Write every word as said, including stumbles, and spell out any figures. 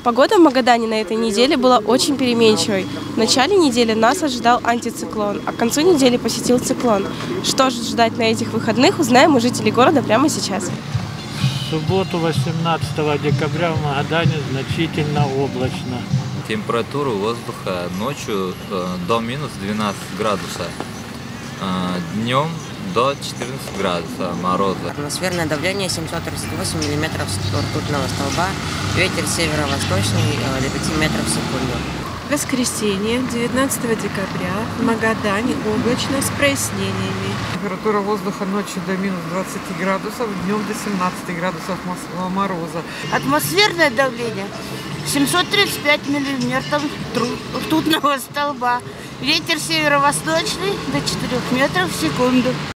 Погода в Магадане на этой неделе была очень переменчивой. В начале недели нас ожидал антициклон, а к концу недели посетил циклон. Что же ждать на этих выходных, узнаем у жителей города прямо сейчас. В субботу, восемнадцатого декабря, в Магадане значительно облачно. Температура воздуха ночью до минус двенадцати градусов, днем до четырнадцати градусов мороза. Атмосферное давление семьсот тридцать восемь миллиметров ртутного столба, ветер северо-восточный до пяти метров в секунду. Воскресенье, девятнадцатого декабря, в Магадане облачно с прояснениями. Температура воздуха ночью до минус двадцати градусов, днем до семнадцати градусов мороза. Атмосферное давление семьсот тридцать пять миллиметров ртутного столба. Ветер северо-восточный до четырёх метров в секунду.